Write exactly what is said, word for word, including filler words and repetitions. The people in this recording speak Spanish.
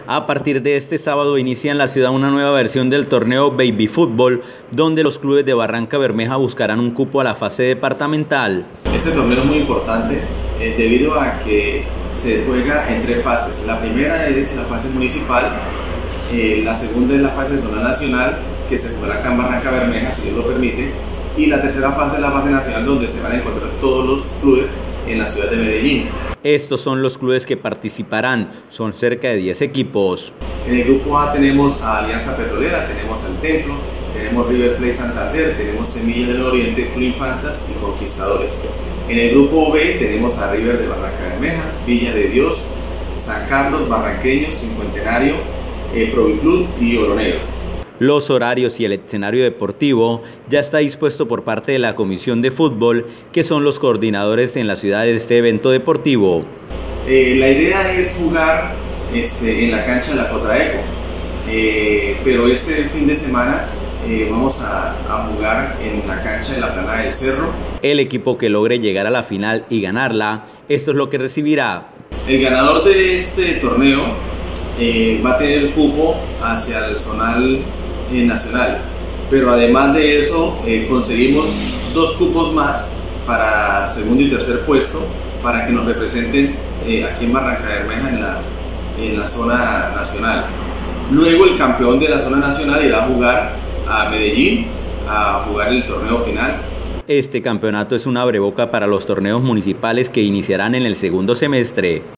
A partir de este sábado inicia en la ciudad una nueva versión del torneo Baby Fútbol, donde los clubes de Barrancabermeja buscarán un cupo a la fase departamental. Este torneo es muy importante eh, debido a que se juega en tres fases. La primera es la fase municipal, eh, la segunda es la fase zonal nacional, que se jugará acá en Barrancabermeja, si Dios lo permite, y la tercera fase es la fase nacional, donde se van a encontrar todos los clubes en la ciudad de Medellín. Estos son los clubes que participarán, son cerca de diez equipos. En el grupo A tenemos a Alianza Petrolera, tenemos al Templo, tenemos River Plate Santander, tenemos Semilla del Oriente, Club Infantas y Conquistadores. En el grupo B tenemos a River de Barrancabermeja, Villa de Dios, San Carlos, Barranqueños, Cincuentenario, eh, Proviclub y Oro Negro. Los horarios y el escenario deportivo ya está dispuesto por parte de la Comisión de Fútbol, que son los coordinadores en la ciudad de este evento deportivo. Eh, la idea es jugar este, en la cancha de la Cotraeco, eh, pero este fin de semana eh, vamos a, a jugar en la cancha de la Plana del Cerro. El equipo que logre llegar a la final y ganarla, esto es lo que recibirá. El ganador de este torneo eh, va a tener cupo hacia el zonal Eh, nacional, pero además de eso eh, conseguimos dos cupos más para segundo y tercer puesto para que nos representen eh, aquí en Barrancabermeja en la, en la zona nacional. Luego el campeón de la zona nacional irá a jugar a Medellín a jugar el torneo final. Este campeonato es un abreboca para los torneos municipales que iniciarán en el segundo semestre.